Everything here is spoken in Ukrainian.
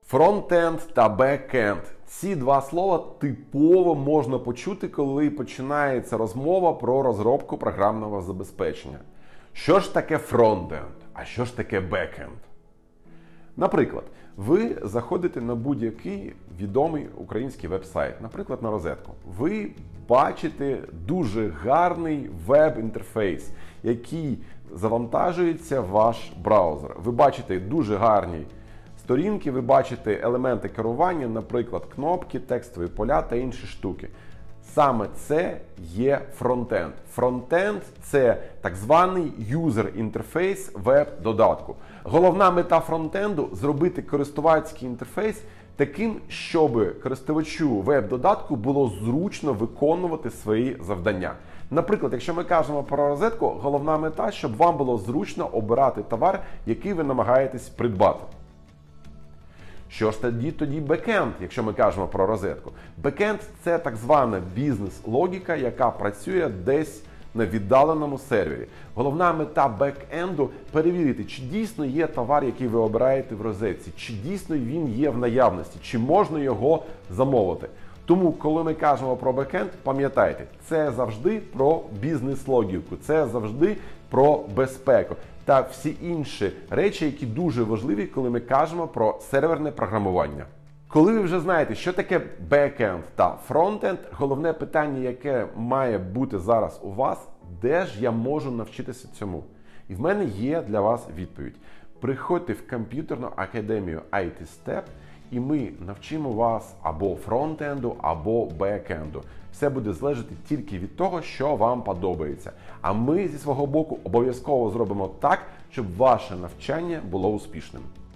Фронтенд та бекенд. Ці два слова типово можна почути, коли починається розмова про розробку програмного забезпечення. Що ж таке фронтенд, а що ж таке бекенд? Наприклад, ви заходите на будь-який відомий український веб-сайт, наприклад, на розетку. Ви бачите дуже гарний веб-інтерфейс, який завантажується в ваш браузер. Ви бачите дуже гарні сторінки, ви бачите елементи керування, наприклад, кнопки, текстові поля та інші штуки. Саме це є фронтенд. Фронтенд – це так званий юзер-інтерфейс веб-додатку. Головна мета фронтенду – зробити користувацький інтерфейс таким, щоб користувачу веб-додатку було зручно виконувати свої завдання. Наприклад, якщо ми кажемо про розетку, головна мета – щоб вам було зручно обирати товар, який ви намагаєтесь придбати. Що ж тоді бекенд, якщо ми кажемо про розетку? Бекенд – це так звана бізнес-логіка, яка працює десь на віддаленому сервері. Головна мета бекенду – перевірити, чи дійсно є товар, який ви обираєте в розетці, чи дійсно він є в наявності, чи можна його замовити. Тому, коли ми кажемо про бекенд, пам'ятайте, це завжди про бізнес-логіку, це завжди про безпеку та всі інші речі, які дуже важливі, коли ми кажемо про серверне програмування. Коли ви вже знаєте, що таке бекенд та фронтенд, головне питання, яке має бути зараз у вас, де ж я можу навчитися цьому? І в мене є для вас відповідь. Приходьте в комп'ютерну академію IT Step, і ми навчимо вас або фронтенду, або бекенду. Все буде залежати тільки від того, що вам подобається. А ми зі свого боку обов'язково зробимо так, щоб ваше навчання було успішним.